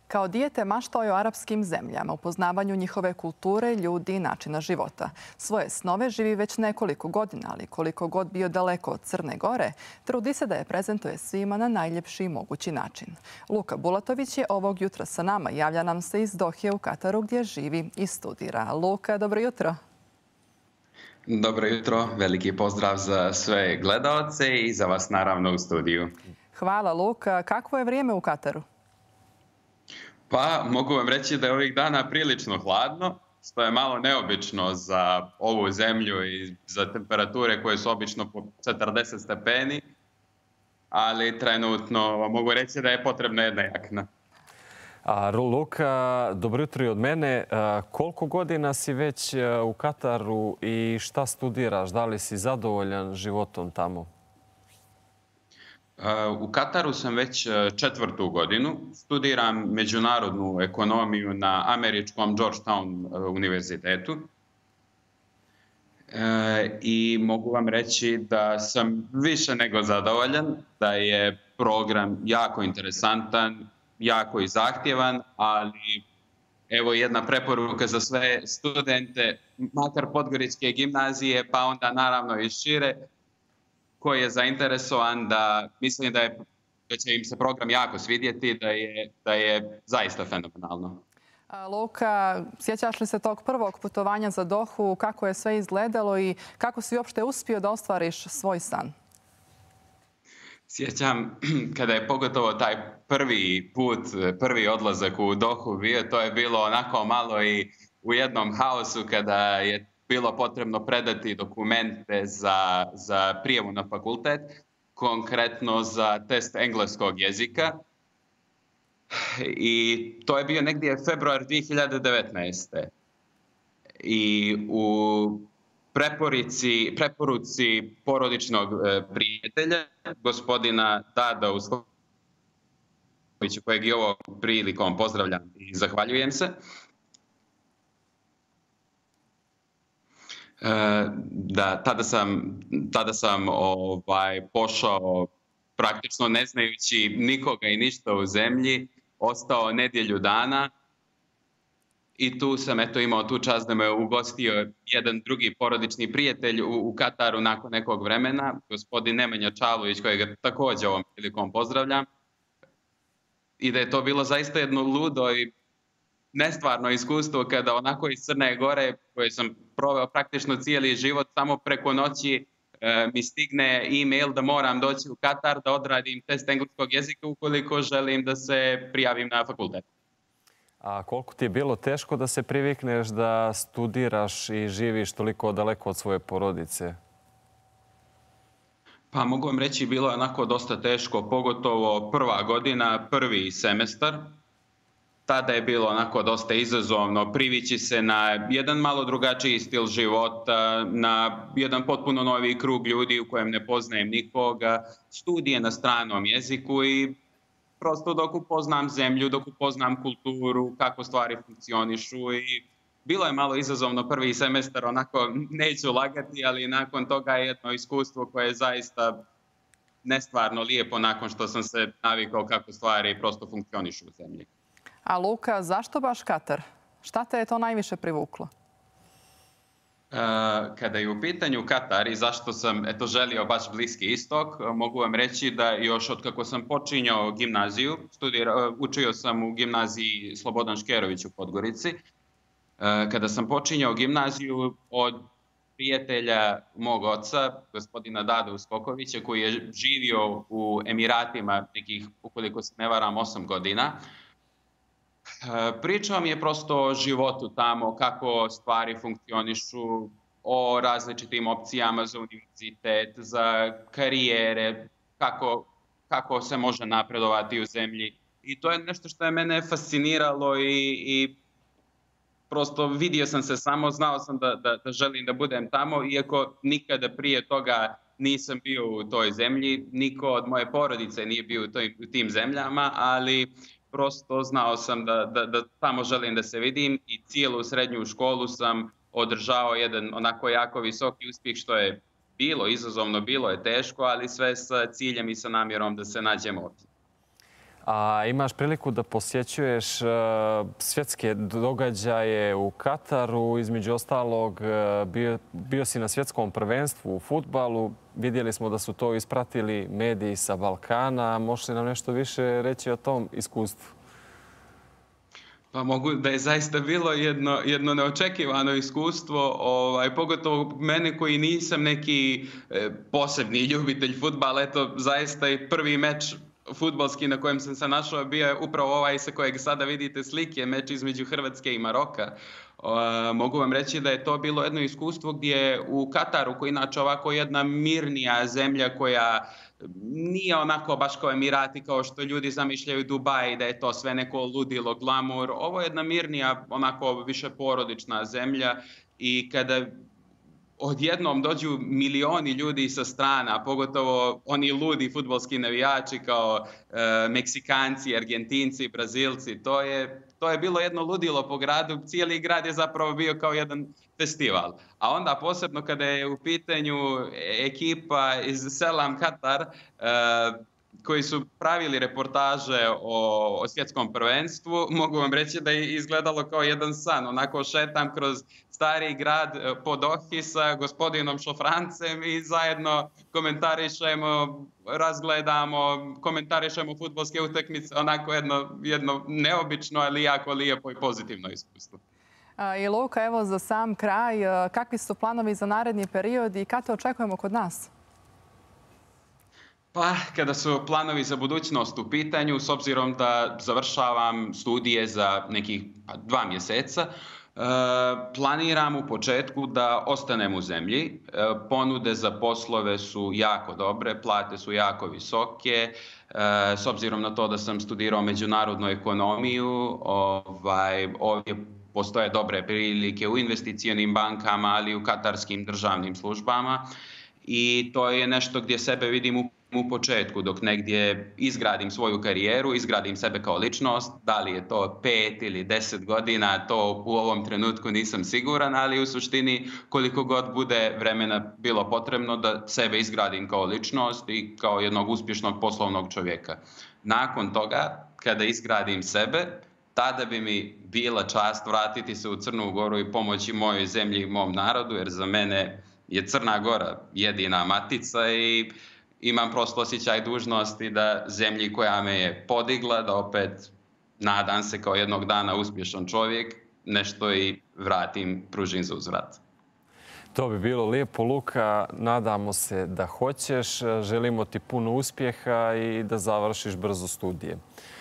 Kao dijete maštao je o arapskim zemljama, upoznavanju njihove kulture, ljudi i načina života. Svoje snove živi već nekoliko godina, ali koliko god bio daleko od Crne Gore, trudi se da je prezentuje svima na najljepši mogući način. Luka Bulatović je ovog jutra sa nama. Javlja nam se iz Dohe u Kataru gdje živi i studira. Luka, dobro jutro. Dobro jutro, veliki pozdrav za sve gledaoce i za vas naravno u studiju. Hvala, Luka. Kakvo je vrijeme u Kataru? Pa mogu vam reći da je ovih dana prilično hladno, što je malo neobično za ovu zemlju i za temperature koje su obično po 40 stepeni, ali trenutno mogu reći da je potrebna jedna jakna. Luka, dobro jutro i od mene. Koliko godina si već u Kataru i šta studiraš? Da li si zadovoljan životom tamo? U Kataru sam već 4. godinu. Studiram međunarodnu ekonomiju na američkom Georgetown univerzitetu. I mogu vam reći da sam više nego zadovoljan, da je program jako interesantan, jako i zahtjevan, ali evo jedna preporuka za sve studente, makar Podgoričke gimnazije, pa onda naravno i šire, koji je zainteresovan, da mislim da će im se program jako svidjeti, da je zaista fenomenalno. Luka, sjećaš li se tog prvog putovanja za Dohu, kako je sve izgledalo i kako si uopšte uspio da ostvariš svoj san? Sjećam kada je pogotovo taj prvi put, prvi odlazak u Dohu bio, to je bilo onako malo i u jednom haosu kada je bilo potrebno predati dokumente za prijavu na fakultet, konkretno za test engleskog jezika. I to je bio negdje februar 2019. I u preporuci porodičnog prijatelja, gospodina Dada Uskovića, kojeg i ovom prilikom pozdravljam i zahvaljujem se, da tada sam pošao praktično ne znajući nikoga i ništa u zemlji, ostao nedjelju dana i tu sam imao tu čast da me ugostio jedan drugi porodični prijatelj u Kataru nakon nekog vremena, gospodin Nemanja Čalović, kojeg također ovom prilikom pozdravljam, i da je to bilo zaista jedno ludo i nestvarno iskustvo kada onako iz Crne Gore, koje sam proveo praktično cijeli život, samo preko noći mi stigne e-mail da moram doći u Katar da odradim test engleskog jezika ukoliko želim da se prijavim na fakultet. A koliko ti je bilo teško da se privikneš da studiraš i živiš toliko daleko od svoje porodice? Pa mogu vam reći, bilo je onako dosta teško, pogotovo prva godina, prvi semestar. Tada je bilo onako dosta izazovno privići se na jedan malo drugačiji stil života, na jedan potpuno novi krug ljudi u kojem ne poznajem nikoga, studije na stranom jeziku i prosto dok upoznam zemlju, dok upoznam kulturu, kako stvari funkcionišu. I bilo je malo izazovno prvi semestar, onako neću lagati, ali nakon toga je jedno iskustvo koje je zaista nestvarno lijepo nakon što sam se navikao kako stvari prosto funkcionišu u zemlji. A Luka, zašto baš Katar? Šta te je to najviše privuklo? Kada je u pitanju Katar i zašto sam želio baš Bliski istok, mogu vam reći da još od kako sam počinjao gimnaziju, učio sam u gimnaziji Slobodan Škerović u Podgorici. Kada sam počinjao gimnaziju od prijatelja mog oca, gospodina Dada Uskokovića, koji je živio u Emiratima nekih, ukoliko se ne varam, 8 godina, pričao mi je prosto o životu tamo, kako stvari funkcionišu, o različitim opcijama za univerzitet, za karijere, kako se može napredovati u zemlji. I to je nešto što je mene fasciniralo i prosto vidio sam se samo, znao sam da želim da budem tamo, iako nikada prije toga nisam bio u toj zemlji, niko od moje porodice nije bio u tim zemljama, ali prosto znao sam da tamo želim da se vidim i cijelu srednju školu sam održao jedan onako jako visoki uspjeh, što je bilo izazovno, bilo je teško, ali sve sa ciljem i sa namjerom da se nađemo ovdje. A imaš priliku da posjećuješ svjetske događaje u Kataru. Između ostalog, bio si na svjetskom prvenstvu u fudbalu. Vidjeli smo da su to ispratili mediji sa Balkana. Možeš li nam nešto više reći o tom iskustvu? Pa mogu da je zaista bilo jedno neočekivano iskustvo, pogotovo mene koji nisam neki posebni ljubitelj fudbala. Eto, zaista i prvi meč fudbalski na kojem sam se našao bio je upravo ovaj sa kojeg sada vidite slike, meč između Hrvatske i Maroka. Mogu vam reći da je to bilo jedno iskustvo gdje u Kataru, koji inače ovako jedna mirnija zemlja koja nije onako baš kao Emirati, kao što ljudi zamišljaju Dubaj, da je to sve neko ludilo, glamur. Ovo je jedna mirnija, onako više porodična zemlja i kada odjednom dođu milioni ljudi sa strana, pogotovo oni ludi fudbalski navijači kao Meksikanci, Argentinci, Brazilci. To je bilo jedno ludilo po gradu. Cijeli grad je zapravo bio kao jedan festival. A onda posebno kada je u pitanju ekipa iz Selam Katar, koji su pravili reportaže o svjetskom prvenstvu, mogu vam reći da je izgledalo kao jedan san. Onako šetam kroz stari grad po Dohi sa gospodinom Šofrancem i zajedno komentarišemo, razgledamo, komentarišemo fudbalske utakmice. Onako jedno neobično, ali jako lijepo i pozitivno iskustvo. I Luka, evo za sam kraj, kakvi su planovi za naredni period i kada te očekujemo kod nas? Pa, kada su planovi za budućnost u pitanju, s obzirom da završavam studije za nekih 2 mjeseca, planiram u početku da ostanem u zemlji. Ponude za poslove su jako dobre, plate su jako visoke. S obzirom na to da sam studirao međunarodnu ekonomiju, ovdje postoje dobre prilike u investicionim bankama, ali i u katarskim državnim službama. I to je nešto gdje sebe vidim u početku, dok negdje izgradim svoju karijeru, izgradim sebe kao ličnost. Da li je to 5 ili 10 godina, to u ovom trenutku nisam siguran, ali u suštini koliko god bude vremena bilo potrebno da sebe izgradim kao ličnost i kao jednog uspješnog poslovnog čovjeka. Nakon toga, kada izgradim sebe, tada bi mi bila čast vratiti se u Crnu Goru i pomoći mojoj zemlji i mom narodu, jer za mene je Crna Gora jedina matica i imam prosto osjećaj dužnosti da zemlji koja me je podigla, da opet nadam se kao jednog dana uspješan čovjek, nešto i vratim, pružim za uzvrat. To bi bilo lijepo, Luka. Nadamo se da hoćeš. Želimo ti puno uspjeha i da završiš brzo studije.